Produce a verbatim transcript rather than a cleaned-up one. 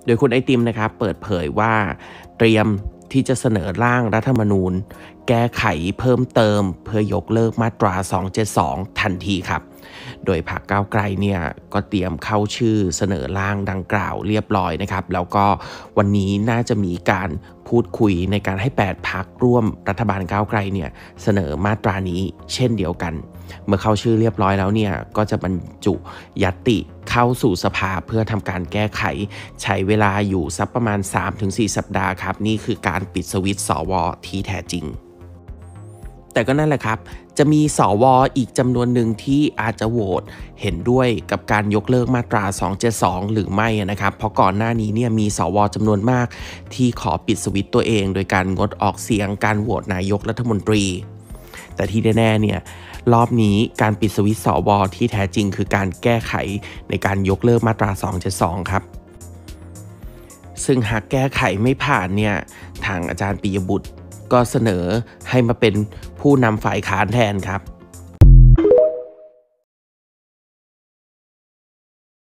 โดยคุณไอติมนะครับเปิดเผยว่าเตรียมที่จะเสนอร่างรัฐธรรมนูญแก้ไขเพิ่มเติมเพื่อยกเลิกมาตราสองเจ็ดสองทันทีครับโดยพรรคก้าวไกลเนี่ยก็เตรียมเข้าชื่อเสนอร่างดังกล่าวเรียบร้อยนะครับแล้วก็วันนี้น่าจะมีการพูดคุยในการให้แปดพรรคร่วมรัฐบาลก้าวไกลเนี่ยเสนอมาตรานี้เช่นเดียวกันเมื่อเข้าชื่อเรียบร้อยแล้วเนี่ยก็จะบรรจุญัตติเข้าสู่สภาเพื่อทำการแก้ไขใช้เวลาอยู่สักประมาณ สามถึงสี่ สัปดาห์ครับนี่คือการปิดสวิตช์สวที่แท้จริงแต่ก็นั่นแหละครับจะมีสวอีกจำนวนหนึ่งที่อาจจะโหวตเห็นด้วยกับการยกเลิกมาตราสองเจ็ดสองหรือไม่นะครับเพราะก่อนหน้านี้เนี่ยมีสวจำนวนมากที่ขอปิดสวิตช์ตัวเองโดยการงดออกเสียงการโหวตนายกรัฐมนตรีแต่ที่แน่ๆเนี่ยรอบนี้การปิดสวิตช์สวที่แท้จริงคือการแก้ไขในการยกเลิกมาตราสองเจ็ดสองครับซึ่งหากแก้ไขไม่ผ่านเนี่ยทางอาจารย์ปิยบุตรก็เสนอให้มาเป็นผู้นำฝ่ายค้านแทนครับ